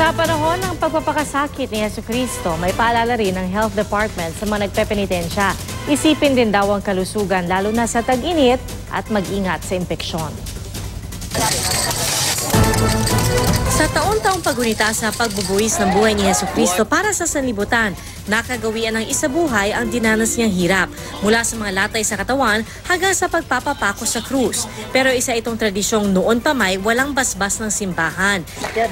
Sa panahon ng pagpapakasakit ni Jesucristo, may paalala rin ng Health Department sa mga nagpepenitensya. Isipin din daw ang kalusugan lalo na sa tag-init at mag-ingat sa impeksyon. Sa taon-taong pagunita sa pagbubuwis ng buhay ni Jesucristo para sa sanlibutan, nakagawian ng isabuhay ang dinanas niyang hirap mula sa mga latay sa katawan hanggang sa pagpapapako sa krus. Pero isa itong tradisyong noon pa may walang basbas ng simbahan.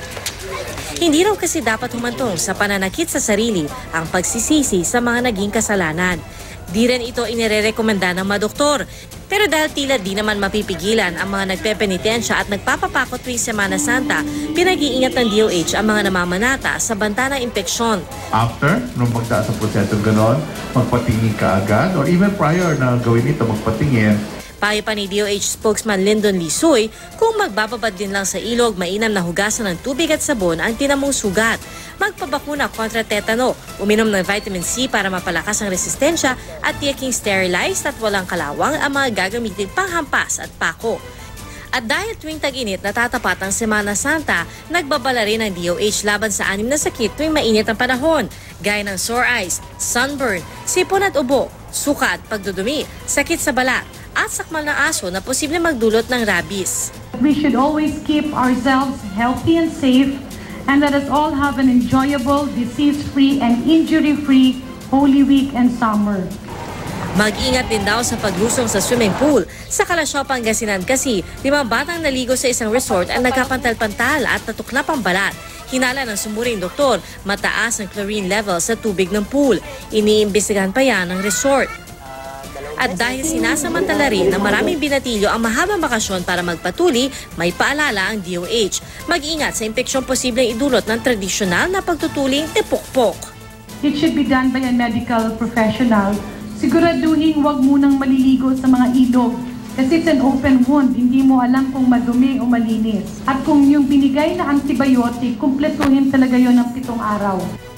Hindi raw kasi dapat humantong sa pananakit sa sarili ang pagsisisi sa mga naging kasalanan. Di rin ito inirerekomenda ng mga doktor. Pero dahil tila di naman mapipigilan ang mga nagpepenitensya at nagpapapako tuwing Semana Santa, pinag-iingat ng DOH ang mga namamanata sa banta ng impeksyon. After, nung magtaas ang prosesong ganon, magpatingin ka agad or even prior na gawin ito, magpatingin. Payo pa ni DOH spokesman Lyndon Lisoy, kung magbababad din lang sa ilog, mainam na hugasan ng tubig at sabon ang tinamong sugat. Magpabakuna kontra tetano, uminom ng vitamin C para mapalakas ang resistensya at tiyaking sterilized at walang kalawang ang mga gagamitin panghampas at pako. At dahil tuwing tag-init natatapat ang Semana Santa, nagbabala rin ang DOH laban sa 6 na sakit tuwing mainit ang panahon, gaya ng sore eyes, sunburn, sipon at ubo, suka at pagdudumi, sakit sa balat, at sakmal ng aso na posibleng magdulot ng rabies. We should always keep ourselves healthy and safe, and let us all have an enjoyable, disease-free and injury-free Holy Week and summer. Mag-ingat din daw sa paglusong sa swimming pool. Sa Kalasyaw, Pangasinan kasi, 5 batang naligo sa isang resort ang nagkapantal-pantal at natuklap ang balat. Hinala ng sumuring doktor, mataas ang chlorine level sa tubig ng pool. Iniimbestigahan pa yan ng resort. At dahil sinasamantala rin na maraming binatilyo ang mahabang bakasyon para magpatuli, may paalala ang DOH. Mag-ingat sa impeksyon posibleng idulot ng tradisyonal na pagtutuling tipukpok. It should be done by a medical professional. Siguraduhin huwag munang maliligo sa mga ilog kasi it's an open wound. Hindi mo alam kung madumi o malinis. At kung yung binigay na antibiotic, kumpletuhin talaga yon ng 7 araw.